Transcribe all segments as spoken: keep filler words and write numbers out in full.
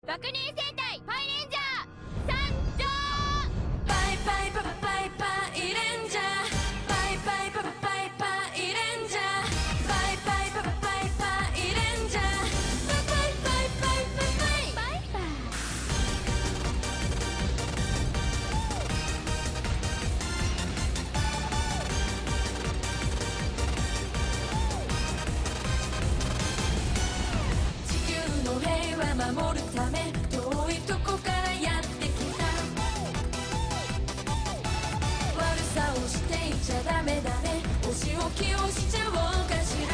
爆乳戦隊パイレンジャー参上。 パイパイパパパイパイレンジャー、パイパイパパパイパイレンジャー、パイパイパパパイパイレンジャー、パパイパイパイパイパイパイ。地球の平和守るため遠いとこからやってきた。悪さをしていちゃダメだね、お仕置きをしちゃおうかしら。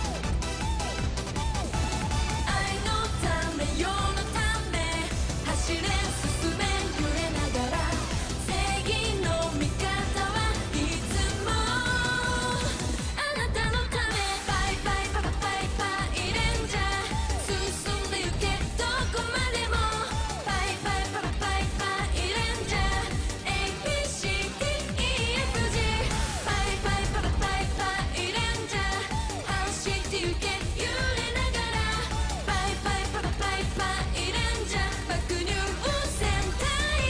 愛のため世のため走れ進め揺れながら、正義の味方はいつもあなたのため。パイパイパパパイパイレンジャー、進んでゆけどこまでも。パイパイパパパイパイレンジャー エービーシーディーイーエフジー、 パイパイパパパイパイレンジャー走ってゆけ揺れながら。パイパイパパパイパイレンジャー爆乳戦隊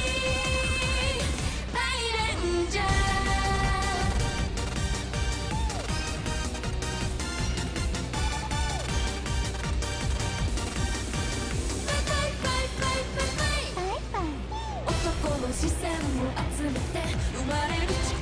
パイレンジャー。男の視線を集めて生まれる力